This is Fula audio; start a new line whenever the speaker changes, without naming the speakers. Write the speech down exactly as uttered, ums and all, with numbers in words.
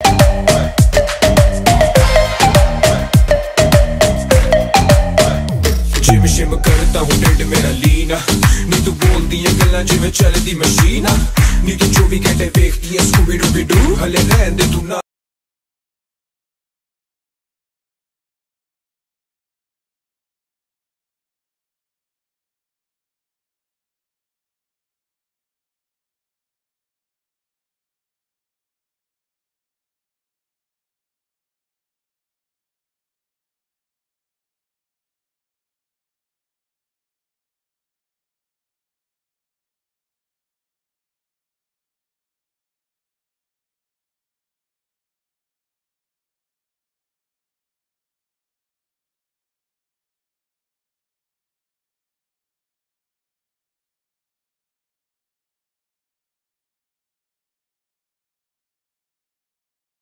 जिम शिम करता हूँ ढिड मेरा लीना, नी तू बोलती है गल्लां जिवें चलदी मशीना, नी तू चौबी घंटे वेखदी है स्कूबी डूबी डू, हले रहन दे तू ना।